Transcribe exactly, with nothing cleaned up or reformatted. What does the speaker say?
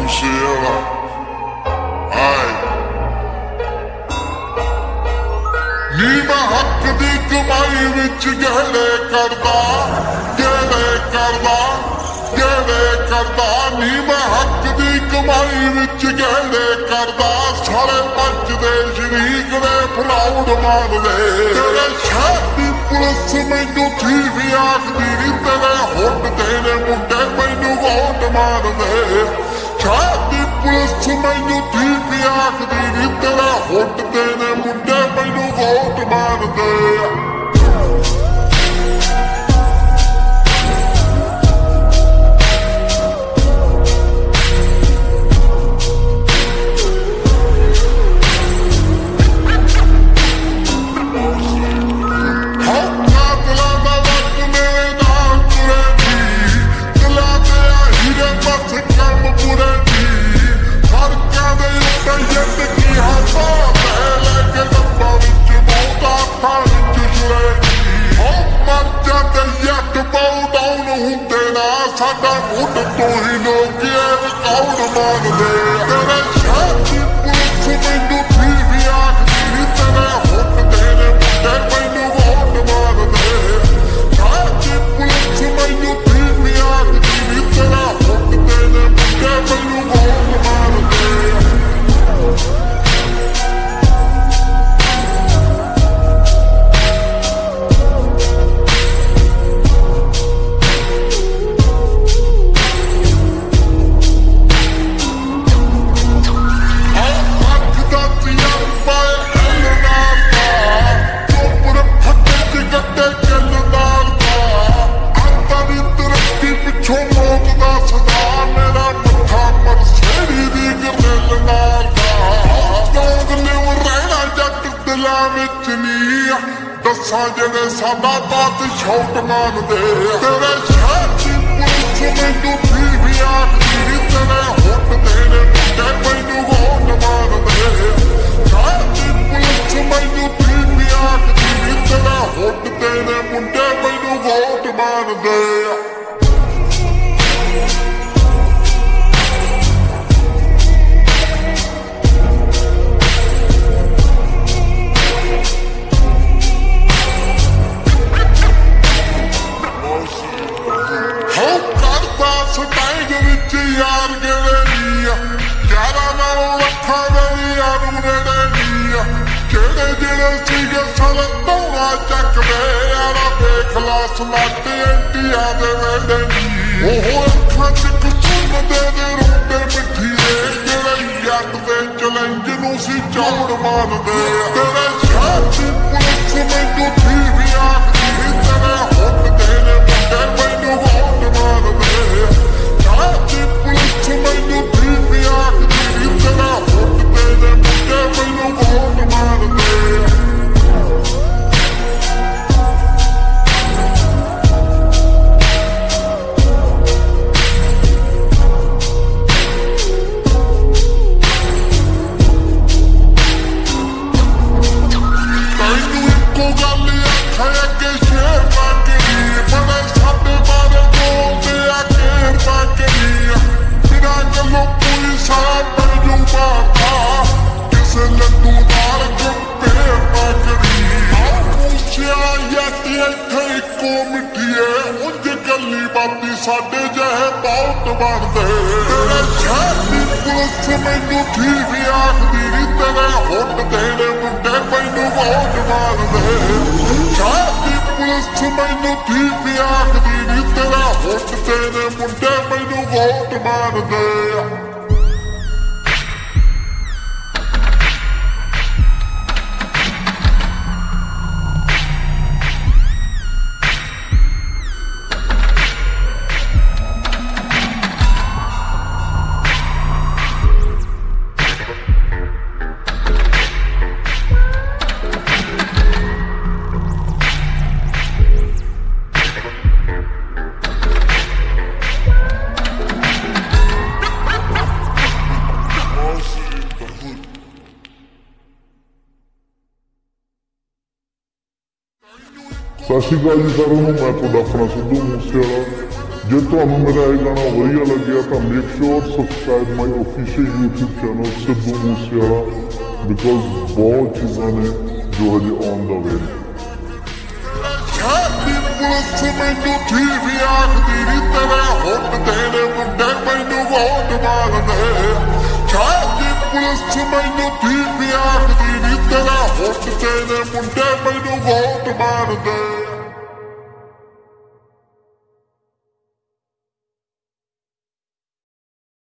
ਮੂਸੇਵਾਲਾ ਆਏ ਨੀ ਮੈਂ ਹੱਕ ਦੀ ਕਮਾਈ ਵਿੱਚ ਗਹਿਣੇ ਕਰਦਾ ਗਹਿਣੇ ਕਰਦਾ ਗਹਿਣੇ ਕਰਦਾ ਨੀ ਮੈਂ ਹੱਕ ਦੀ ਕਮਾਈ ਵਿੱਚ ਗਹਿਣੇ ਕਰਦਾ ਸਾਰੇ ਪੰਜ ਦੇ ਸ਼ਰੀਕ ਨੇ ਫਰਾਉਡ ਮਾਰਦੇ ਤੇਰੇ ਸ਼ਹਿਰ ਦੀ ਪੁਲਿਸ ਮੈਨੂੰ ਠੀਕ ਆਖਦੀ ਨੀ ਤੇਰੇ ਹੁੱਟ ਤੇ ਨੇ ਮੁੰਡੇ ਮੈਨੂੰ ਵੋਟ ਮਾਰਦੇ ਸ਼ਹਿਰ ਦੀ ਪੁਲਿਸ ਮੈਨੂੰ ਠੀਕ ਆਖਦੀ ਨੀ ਤੇਰੇ ਹੁੱਟ ਤੇ ਨੇ ਮੁੰਡੇ ਮੈਨੂੰ ਵੋਟ ਮਾਰਦੇ ਸਾਡਾ ਮੁੱਢ ਤੋਂ ਹੀ ਲੋਕ ਰਿਕਾਰਡ ਮੰਗਦੇ ਤੇਰੇ ਸ਼ਹਿਰ ਦੀ ਪੁਲਿਸ ਮੈਨੂੰ ਠੀਕ ਆਖਦੀ ਨੀ ਤੇਰੇ ਹੁੱਟ ਤੇ ਨੇ ਮੁੰਡੇ ਮੈਨੂੰ ਵੋਟ ਮਾਰਦੇ ਸ਼ਹਿਰ ਦੀ ਪੁਲਿਸ ਮੈਨੂੰ ਠੀਕ ਆਖਦੀ ਨੀ ਤੇਰੇ ਹੁੱਟ ਤੇ ਨੇ ਮੁੰਡੇ ਮੈਨੂੰ ਵੋਟ ਮਾਰਦੇ ਦੱਸਾਂ ਜਿਹੜੇ ਸਾਡਾ ਬਾਤ ਸ਼ੌਟ ਮੰਨਦੇ ਤੇਰੇ ਸ਼ਹਿਰ ਦੀ ਪੁਲਿਸ ਮੈਨੂੰ ਠੀਕ ਆਖਦੀ ਨੀ ਤੇਰੇ ਹੁੱਟ ਤੇ ਨੇ ਮੁੰਡੇ ਮੈਨੂੰ ਵੋਟ ਮਾਰਦੇ ਸ਼ਹਿਰ ਦੀ ਪੁਲਿਸ ਮੈਨੂੰ ਠੀਕ ਆਖਦੀ ਨੀ ਤੇਰੇ ਹੁੱਟ ਤੇ ਨੇ ਮੁੰਡੇ ਮੈਨੂੰ ਵੋਟ ਮਾਰਦੇ ਸਟਾਈਗ ਵਿੱਚ ਯਾਰ ਗਏ ਨੀ ਯਾਰਾਂ ਨਾਲੋਂ ਲੱਖਾਂ ਦੇ ਯਾਰ ਨੇੜੇ ਨੀ ਜਿਹੜੇ ਜਿਹੜੇ ਸੀਗੇ ਸਾਲੇ ਧੌਣਾ ਚੱਕਦੇ ਯਾਰਾ ਦੇਖ ਲਾ ਸਮਾਟ ਐਂਟੀਆਂ ਦੇ ਵੇੜੇ ਨੀ ਉਹ ਅੱਖਾਂ ਚ ਕਸੂਨ ਦੇ ਦੇ ਰੋਂਦੇ ਮਿੱਠੀਏ ਜਿਹੜੇ ਜੱਟ ਦੇ ਚੈਲੰਜ ਨੂੰ ਸੀ ਚੌੜ ਮਾਰਦੇ ਤੇਰੇ ਸ਼ਹਿਰ ਦੀ ਪੁਲਿਸ ਮੈਨੂੰ ਠੀਕ ਆਖਦੀ ਨੀ ਤੇਰੇ ਹੁੱਟ ਤੇ ਨੇ ਮੁੰਡੇ ਮੈਨੂੰ ਵੋਟ ਮਾਰਦੇ ਦੀ ਪੁਲਿਸ ਮੈਨੂੰ ਠੀਕ ਆਖਦੀ ਨੀ ਤੇਰਾ ਹੁੱਟ ਤੇ ਨੇ ਮੁੰਡੇ ਮੈਨੂੰ ਵੋਟ ਮਾਰਦੇ ਤੈਨੂੰ ਇੱਕੋ ਗੱਲ ਆਖਾਂ ਅੱਗੇ ਸ਼ੇਰ ਨਾ ਕਰੀ ਬੜੇ ਸਾਡੇ ਬਾਰੇ ਬੋਲਦੇ ਆ ਘੇਰ ਨਾ ਕਰੀ ਬਿਨਾਂ ਗੱਲੋਂ ਕੋਈ ਸਾਰਾ ਮੈਨੂੰ ਮਾਰਦਾ ਕਿਸੇ ਲੱਡੂ ਨਾਲ ਕੰਪੇਅਰ ਨਾ ਕਰੀ ਮੂਸਿਆ ਯਾਤੀ ਇੱਥੇ ਇੱਕੋ ਮਿੱਠੀਏ ਉਂਝ ਗੱਲੀ ਬਾਤੀ ਸਾਡੇ ਜਿਹੇ ਬਹੁਤ ਬਣਦੇ ਤੇਰੇ ਸ਼ਹਿਰ ਦੀ ਪੁਲਿਸ ਮੈਨੂੰ ਠੀਕ ਆਖਦੀ ਨੀ ਤੇਰੇ ਹੁੱਟ ਤੇ ਨੇ ਮੁੰਡੇ ਮੈਨੂੰ ਵੋਟ ਮਾਰਦੇ ਸ਼ਹਿਰ ਦੀ ਪੁਲਿਸ ਮੈਨੂੰ ਠੀਕ ਆਖਦੀ ਨੀ ਤੇਰਾ ਹੁੱਟ ਤੇ ਨੇ ਮੁੰਡੇ ਮੈਨੂੰ ਵੋਟ ਮਾਰਦੇ ਸਤਿ ਸ਼੍ਰੀ ਅਕਾਲ ਜੀ ਸਾਰਿਆਂ ਨੂੰ, ਮੈਂ ਤੁਹਾਡਾ ਆਪਣਾ ਸਿੱਧੂ ਮੂਸੇਵਾਲਾ। ਜੇ ਤੁਹਾਨੂੰ ਮੇਰਾ ਇਹ ਗਾਣਾ ਵਧੀਆ ਲੱਗਿਆ ਤਾਂ make sure subscribe my official YouTube channel Sidhu Moosewala, because ਬਹੁਤ ਚੀਜ਼ਾਂ ਨੇ ਜੋ ਹਜੇ ਔਨ ਦਾ ਵੇ। ਸ਼ਾਦੀ ਪੁਲਿਸ ਮੈਨੂੰ ਠੀਕ ਆਖਦੀ ਨੀ ਤੇਰਾ ਹੁੱਟ ਤੇਰੇ ਮੁੰਡੇ ਮੈਨੂੰ ਵੋਟ ਮਾਰਦੇ। ਸ਼ਾਦੀ ਪੁਲਿਸ ਮੈਨੂੰ ਠੀਕ ਆਖਦੀ ਨੀ ਤੇਰਾ ਹੁੱਟ ਤੇਰੇ ਮੁੰਡੇ ਮੈਨੂੰ ਵੋਟ ਮਾਰਦੇ।